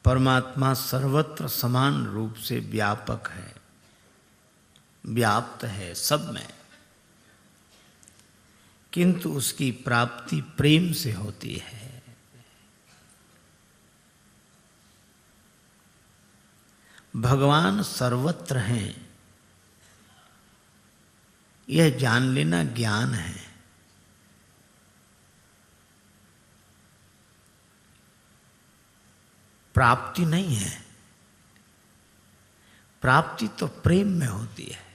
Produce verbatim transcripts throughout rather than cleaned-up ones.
परमात्मा सर्वत्र समान रूप से व्यापक है, व्याप्त है सब में, किंतु उसकी प्राप्ति प्रेम से होती है। भगवान सर्वत्र हैं, यह जान लेना ज्ञान है। प्राप्ति नहीं है, प्राप्ति तो प्रेम में होती है।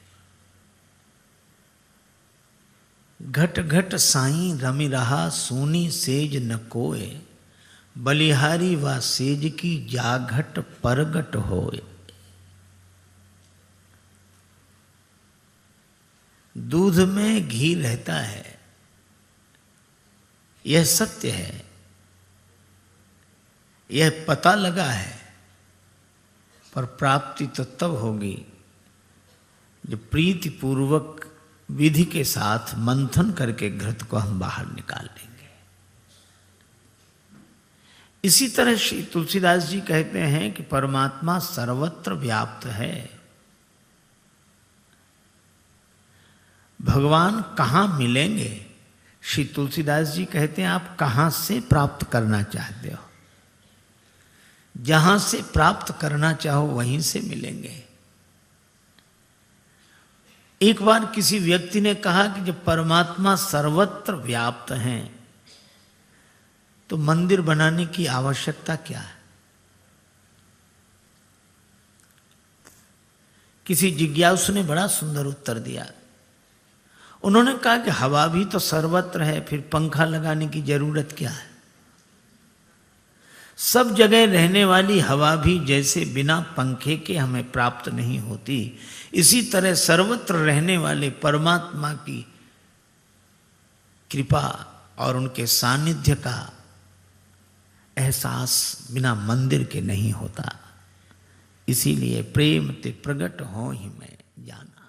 घट घट साईं रमि रहा सूनी सेज न कोय, बलिहारी व सेज की जाघट परगट होए। दूध में घी रहता है, यह सत्य है, यह पता लगा है, पर प्राप्ति तो तब होगी जब प्रीति पूर्वक विधि के साथ मंथन करके घृत को हम बाहर निकाल लेंगे। इसी तरह श्री तुलसीदास जी कहते हैं कि परमात्मा सर्वत्र व्याप्त है। भगवान कहाँ मिलेंगे? श्री तुलसीदास जी कहते हैं आप कहाँ से प्राप्त करना चाहते हो, जहां से प्राप्त करना चाहो वहीं से मिलेंगे। एक बार किसी व्यक्ति ने कहा कि जब परमात्मा सर्वत्र व्याप्त हैं तो मंदिर बनाने की आवश्यकता क्या है? किसी जिज्ञासु ने बड़ा सुंदर उत्तर दिया। उन्होंने कहा कि हवा भी तो सर्वत्र है, फिर पंखा लगाने की जरूरत क्या है? सब जगह रहने वाली हवा भी जैसे बिना पंखे के हमें प्राप्त नहीं होती, इसी तरह सर्वत्र रहने वाले परमात्मा की कृपा और उनके सानिध्य का एहसास बिना मंदिर के नहीं होता। इसीलिए प्रेम ते प्रगट हो ही मैं जाना।